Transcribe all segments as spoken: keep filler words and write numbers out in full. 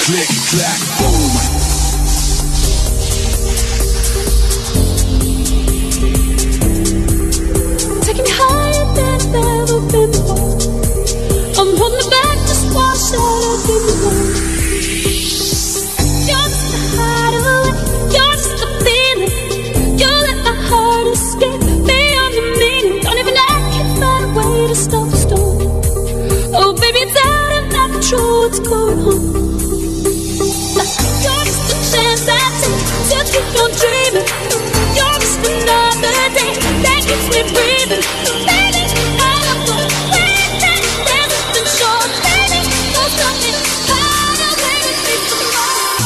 click, clack, boom. Taking me higher than I've ever been before. I'm holding it back, just one shot of the world. You're just a hideaway, you're just a feeling. You let my heart escape beyond the meaning. Don't even I can find a way to stop the storm. Oh baby, it's out of my control, what's going on? You're just a chance I take to keep on dreaming. You're just another day that keeps me breathing. Baby, I don't know where that there's nothing short. Baby, don't stop me, hide away with me tomorrow.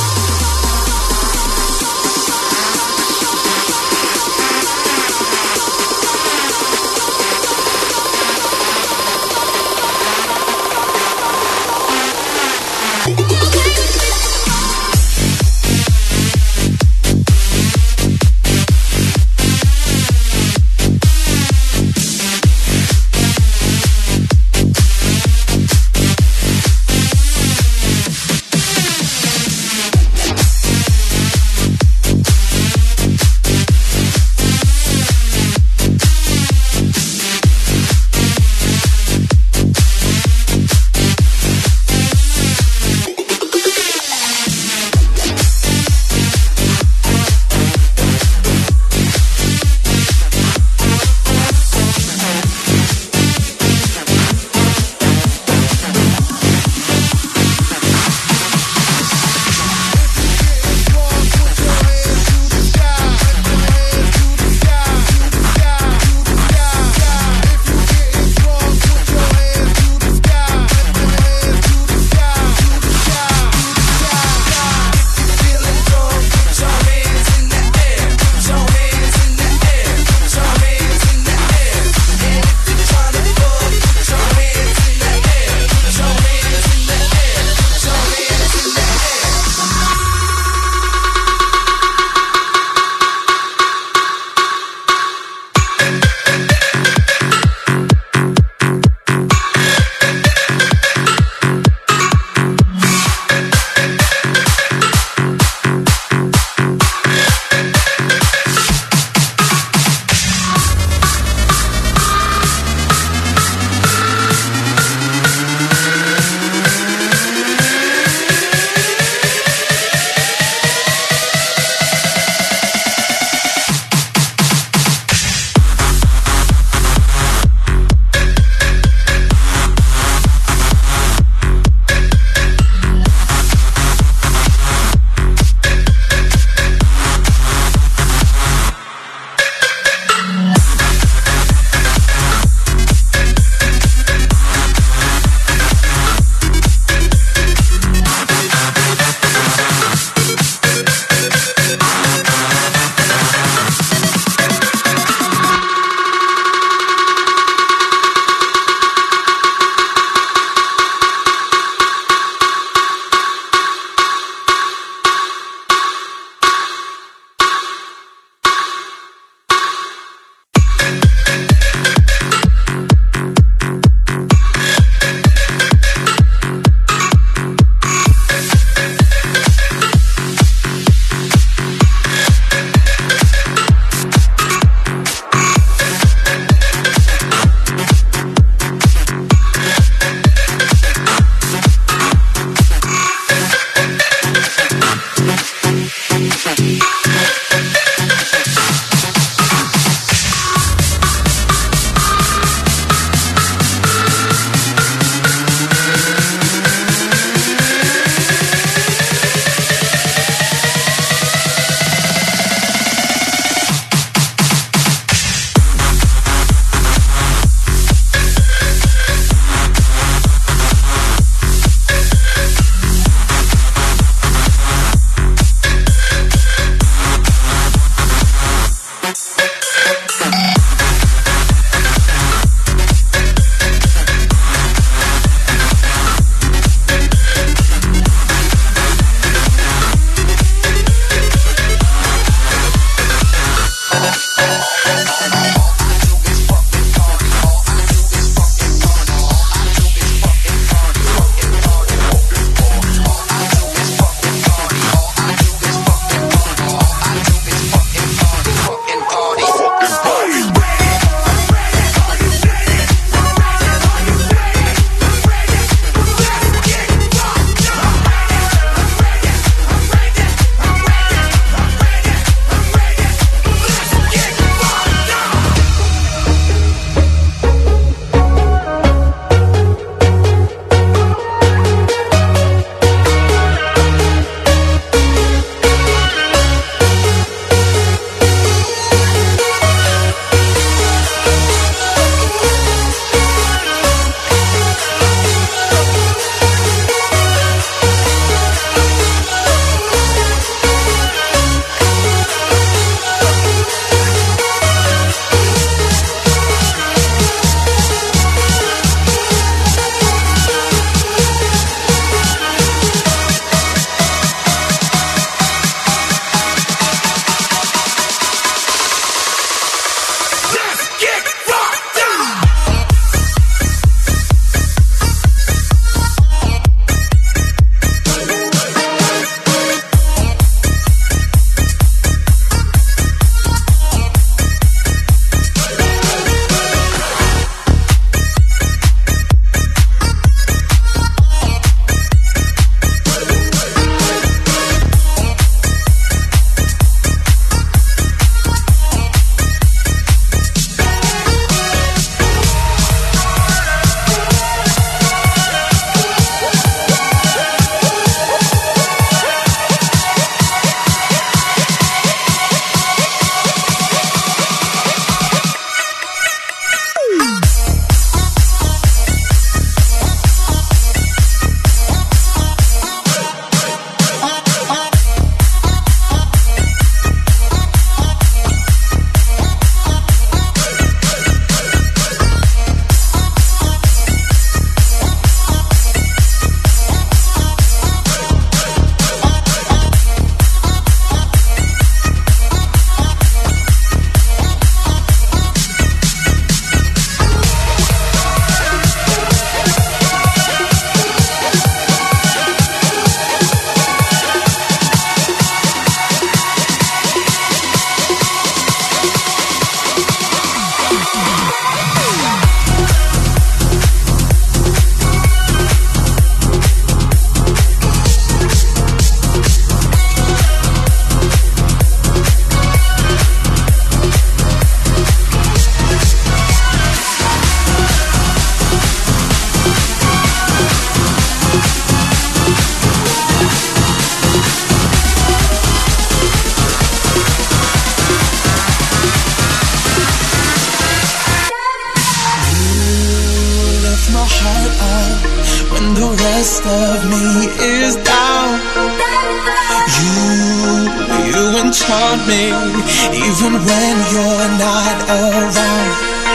heart up when the rest of me is down. You, you enchant me even when you're not around.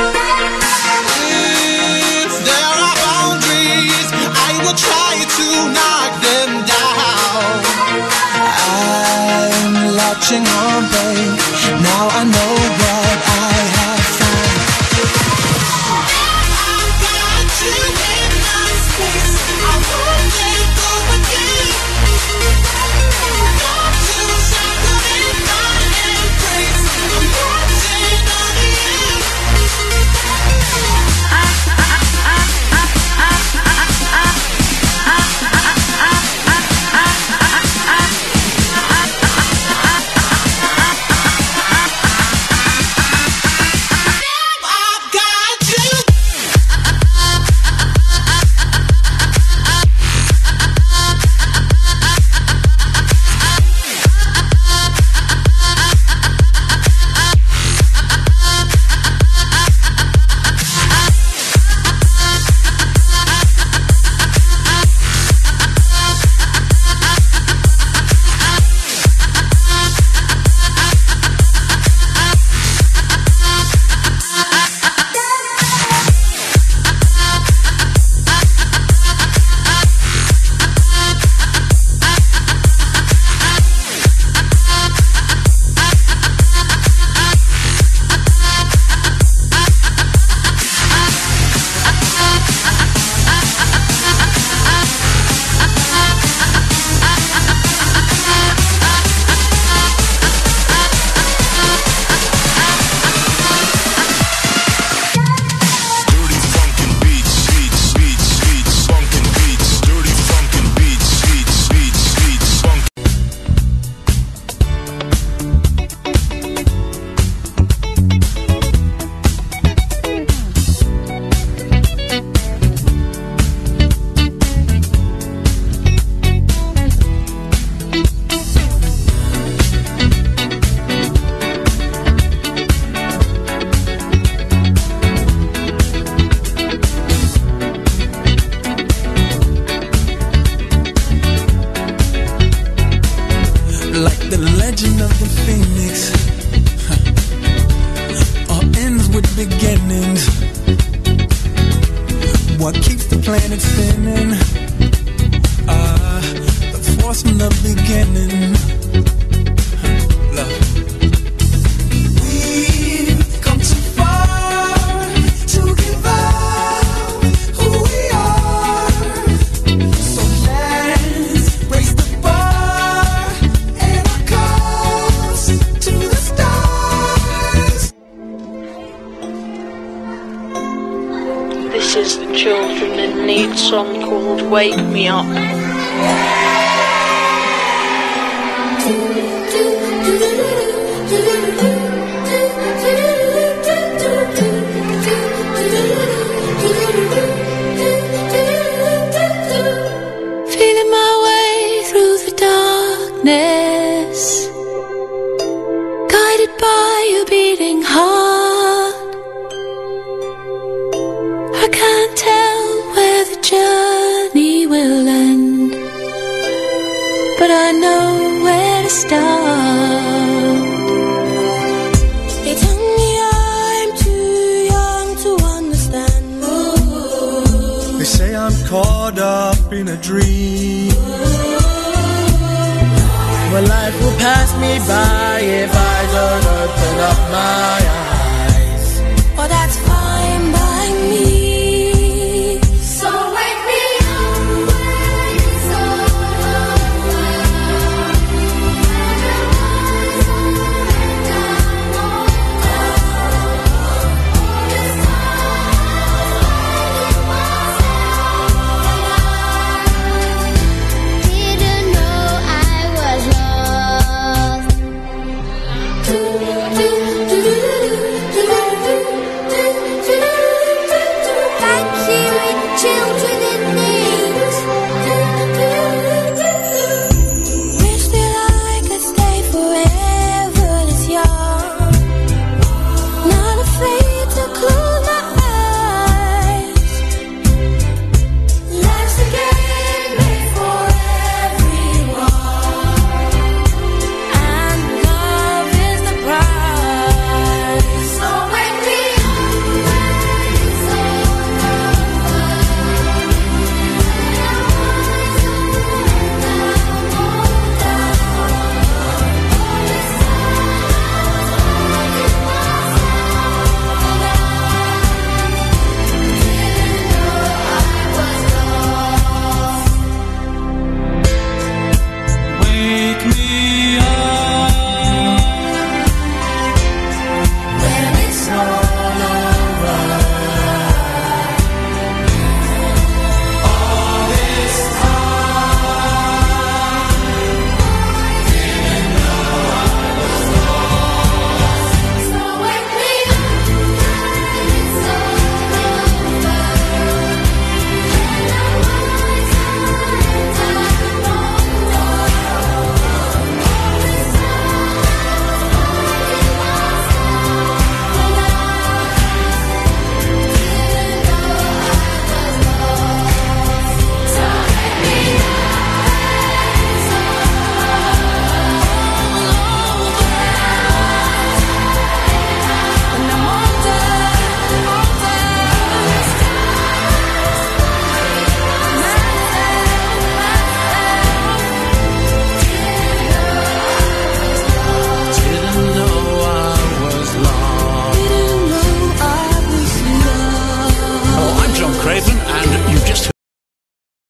If there are boundaries, I will try to knock them down. I'm latching on, babe. Now I know what I have found. I've got you in my space. I won't let go again. Not to shackle in my embrace. I'm watching on you. Like the legend of the phoenix, huh. All ends with beginnings. What keeps the planet spinning? Ah, uh, the force from the beginning. Huh. Love. We've come too far to give up who we are. So let's raise the bar. This is the Children in Need song called Wake Me Up. Feeling my way through the darkness, guided by your beating heart. I can't tell where the journey will end, but I know where to start. They tell me I'm too young to understand. They say I'm caught up in a dream. Well, life will pass me by if I don't open up my eyes.